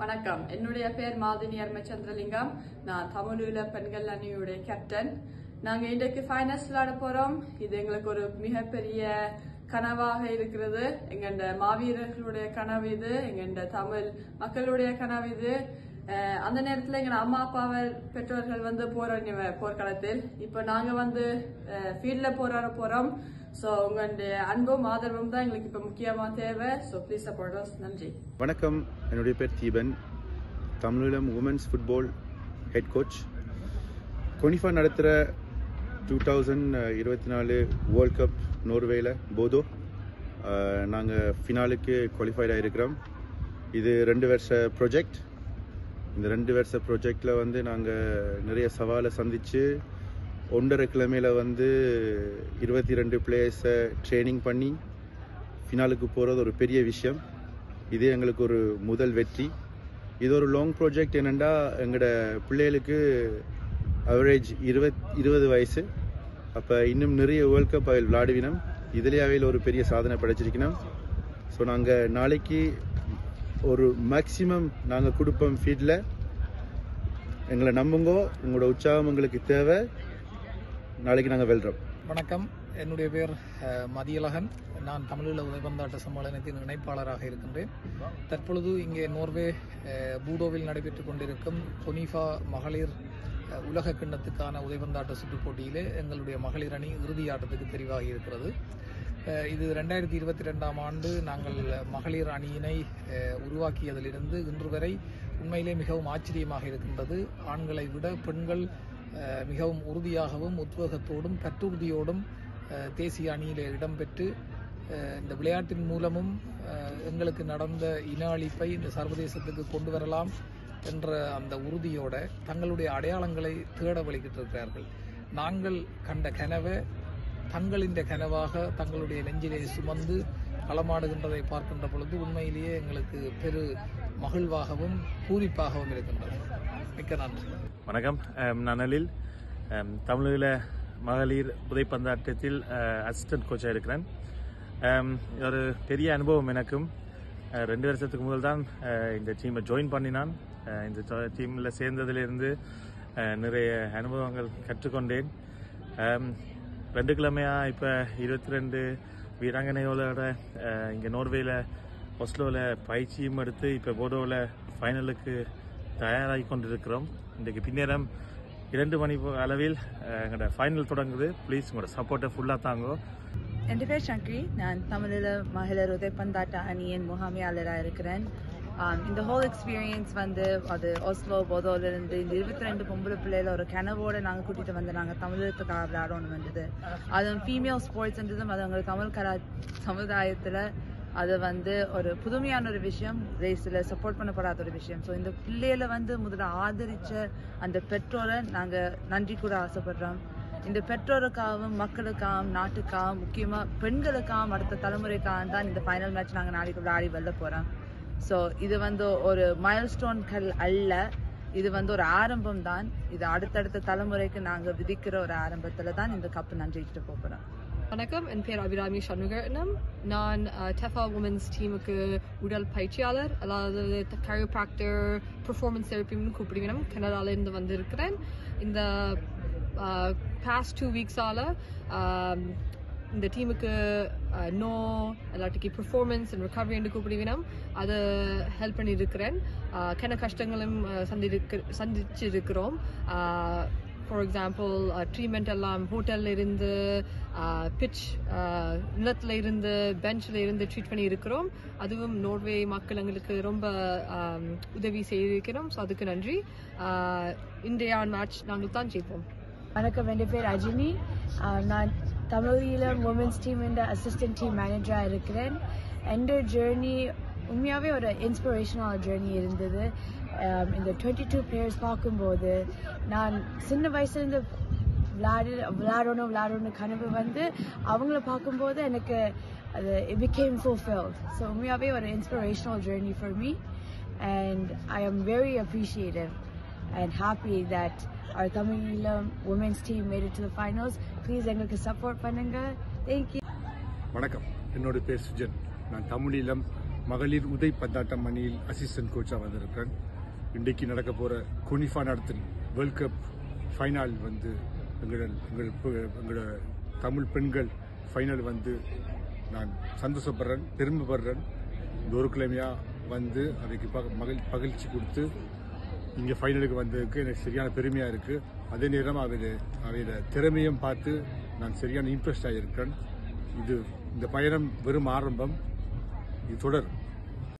வணக்கம். என்னுடைய பேர் மாலினி அருமச்சந்திரலிங்கம். நான் தமிழீழ பெண்கள் அணியுடைய கேப்டன். நாங்க இன்றைக்கு ஃபைனல்ஸ் விளையாட போறோம். இது எங்களுக்கு ஒரு மிகப்பெரிய கனவாக இருக்கிறது. எங்க மாவீரர்களுடைய கனவு இது, எங்க தமிழ் மக்களுடைய கனவு இது. அந்த நேரத்துல எங்க அம்மா அப்பாவை பெற்றோர்கள் போர்க்களத்தில். இப்ப நாங்க ஃபீல்ட்ல போராட போறோம். சோ உங்களுடைய அன்பும் ஆதரவும் தான் எங்களுக்கு இப்ப முக்கியமா தேவை. So please support us. நன்றி. வணக்கம். என்னுடைய பேர் Deepan. Tamil Eelam women's football head coach. CONIFA நடத்துகிற 2024 வேர்ல்ட் கப் நோர்வேல போதோ நாங்கள் ஃபினாலுக்கு குவாலிஃபைட் ஆகிருக்கிறோம். இது 2 வருஷ ப்ராஜெக்ட். இந்த 2 வருஷ ப்ராஜெக்டில் நாங்கள் நிறைய சவாலை சந்தித்து 1.5 கிழமையில் 22 பிளேயர்ஸை ட்ரைனிங் பண்ணி ஃபினாலுக்கு போகிறது ஒரு பெரிய விஷயம். இது எங்களுக்கு ஒரு முதல் வெற்றி. இது ஒரு லாங் ப்ராஜெக்ட். என்னென்னா எங்களோட பிள்ளைகளுக்கு அவரேஜ் 20 வயசு. அப்போ இன்னும் நிறைய வேர்ல்ட் கப் அவையில் விளையாடுவினோம். இதுலேயே அவையில் ஒரு பெரிய சாதனை படைச்சிருக்கணும். ஸோ நாங்கள் நாளைக்கு ஒரு மேக்சிமம் நாங்கள் கொடுப்போம் ஃபீல்டில். எங்களை நம்புங்கோ, உங்களோட உற்சாகம் எங்களுக்கு தேவை. நாளைக்கு நாங்கள் வெல்றோம். வணக்கம். என்னுடைய பேர் மதியழகன். நான் தமிழீழ உதைபந்தாட்ட சம்மேளனத்தின் இணைப்பாளராக இருக்கின்றேன். தற்பொழுது இங்கே நோர்வே பூடோவில் நடைபெற்றுக் கொண்டிருக்கும் கொனிஃபா மகளிர் உலக கிண்ணத்துக்கான உதைபந்தாட்ட சுற்றுப் போட்டியிலே எங்களுடைய மகளிர் அணி இறுதி ஆட்டத்துக்கு தெரிவாகி இருக்கிறது. இது 2022ஆம் ஆண்டு நாங்கள் மகளிர் அணியினை உருவாக்கியதிலிருந்து இன்று வரை உண்மையிலே மிகவும் ஆச்சரியமாக இருக்கின்றது. ஆண்களை விட பெண்கள் மிகவும் உறுதியாகவும் உத்வேகத்தோடும் பற்றுறுதியோடும் தேசிய அணியிலே இடம்பெற்று இந்த விளையாட்டின் மூலமும் எங்களுக்கு நடந்த இன அழிப்பை இந்த சர்வதேசத்துக்கு கொண்டு வரலாம் என்ற அந்த உறுதியோட தங்களுடைய அடையாளங்களை தேட வழிகிட்டிருக்கிறார்கள். நாங்கள் கண்ட கனவை தங்களின் கனவாக தங்களுடைய நெஞ்சிலே சுமந்து களமாடுகின்றதை பார்க்கின்ற பொழுது உண்மையிலேயே எங்களுக்கு பெரு மகிழ்வாகவும் பூரிப்பாகவும் இருக்கின்றது. மிக்க நன்றி. வணக்கம். நான் அனில். தமிழீழ மகளிர் உதைப்பந்தாட்டத்தில் அசிஸ்டன்ட் கோச்சாக இருக்கிறேன். ஒரு பெரிய அனுபவம் எனக்கும். 2 வருஷத்துக்கு முதல் தான் இந்த டீமை ஜாயின் பண்ணினான். இந்த டீமில் சேர்ந்ததிலிருந்து நிறைய அனுபவங்கள் கற்றுக்கொண்டேன். 2 கிழமையாக இப்போ 22 வீராங்கனைகளோட இங்கே நோர்வேயில் ஒஸ்லோவில் பயிற்சியும் எடுத்து இப்போ போடோவில் ஃபைனலுக்கு தயாராகி கொண்டிருக்கிறோம். இன்றைக்கு பின்னேரம் 2 மணி அளவில் எங்களோட ஃபைனல் தொடங்குது. ப்ளீஸ் உங்களோட சப்போர்ட்டை ஃபுல்லாக தாங்கோ. என் பேர் சங்கரி. நான் தமிழீழ மகளிர் உதைப்பந்தாட்ட அணியின் முகாமையாளராக இருக்கிறேன். இந்த ஹோல் எக்ஸ்பீரியன்ஸ் அது ஒஸ்லோ போதோலிருந்து இந்த 22 பொம்பளை பிள்ளையில ஒரு கனவோடு நாங்கள் கூட்டிகிட்டு நாங்கள் தமிழகத்துக்காக விளையாடணும் வந்தது. அதுவும் ஃபீமேல் ஸ்போர்ட்ஸ்ன்றதும் அது எங்களுக்கு தமிழ் சமுதாயத்தில் அது ஒரு புதுமையான ஒரு விஷயம், ரேஸில் சப்போர்ட் பண்ணப்படாத ஒரு விஷயம். ஸோ இந்த பிள்ளைகளை முதல்ல ஆதரித்த அந்த பெற்றோரை நாங்கள் நன்றி கூட ஆசைப்படுறோம். இந்த பெற்றோருக்காகவும் மக்களுக்காகவும் நாட்டுக்காகவும் முக்கியமாக பெண்களுக்காகவும் அடுத்த தலைமுறைக்காக தான் இந்த ஃபைனல் மேட்ச் நாங்கள் நாளைக்கு விளையாடி வெல்ல போகிறோம். ஸோ இது ஒரு மைல்ஸ்டோன்கள் அல்ல, இது ஒரு ஆரம்பம் தான். இது அடுத்தடுத்த தலைமுறைக்கு நாங்கள் விதிக்கிற ஒரு ஆரம்பத்தில் தான் இந்த கப்பு நன்றிட்டு போகிறோம். வணக்கம். என் பேர் அபிராமி சண்முகரட்னம். நான் டெஃபா உமன்ஸ் டீமுக்கு உடல் பயிற்சியாளர், அதாவது கைரோப்ராக்டர், பெர்ஃபார்மன்ஸ் தெரப்பின்னு கூப்பிடுவேன். கனடாலேருந்து வந்திருக்கிறேன். இந்த பாஸ்ட் 2 வீக்ஸால் இந்த டீமுக்கு எல்லாத்துக்கு பெர்ஃபார்மன்ஸ் அண்ட் ரெக்கவரி என்று கூப்பிடுவேன். அதை ஹெல்ப் பண்ணியிருக்கிறேன். கன கஷ்டங்களும் சந்திச்சிருக்கிறோம். ஃபார் எக்ஸாம்பிள் ட்ரீட்மெண்ட் எல்லாம் ஹோட்டலில் இருந்து, பிட்ச் நிலத்தில் இருந்து, பெஞ்சில் இருந்து ட்ரீட் பண்ணி இருக்கிறோம். அதுவும் நோர்வே மக்கள் எங்களுக்கு ரொம்ப உதவி செய்திருக்கிறோம். ஸோ அதுக்கு நன்றி. இந்தியா மேட்ச் நாங்கள் தான் ஜெயிப்போம். வணக்கம். என் பேர் அஜினி. நான் Tamil Eelam women's team assistant team மேனேஜராக இருக்கிறேன். எந்த ஜேர்னி உண்மையாகவே ஒரு இன்ஸ்பிரேஷனல் ஜேர்னி இருந்தது. இந்த 22 பிளேயர்ஸ் பார்க்கும்போது நான் சின்ன வயசுலேருந்து விளையாடணும் கனவு அவங்கள பார்க்கும்போது எனக்கு அது it became fulfilled. So உண்மையாகவே ஒரு inspirational journey for me, and I am very appreciative and happy that our Tamil women's team made it to the finals. Please எங்களுக்கு support பண்ணுங்க. Thank you. வணக்கம். என்னோட பேர் சுஜன். நான் தமிழீழம் மகளிர் உதை பந்தாட்டம் அணியில் அசிஸ்டன்ட் கோச்சாக வந்திருக்கிறேன். இன்றைக்கு நடக்க போகிற கொனிஃபா நடத்தும் வேர்ல்ட் கப் ஃபைனல் வந்து எங்களோட தமிழ் பெண்கள் ஃபைனல் வந்து நான் சந்தோஷப்படுறேன், பெருமைப்படுறேன். இந்த ஒரு கிழமையாக வந்து அதுக்கு மகிழ்ச்சி கொடுத்து இங்கே ஃபைனலுக்கு வந்ததுக்கு எனக்கு சரியான பெருமையாக இருக்குது. அதே நேரம் அவையோட திறமையும் பார்த்து நான் சரியான இம்ப்ரெஸ்ட் ஆகியிருக்கேன். இந்த பயணம் வெறும் ஆரம்பம், இது தொடரும்.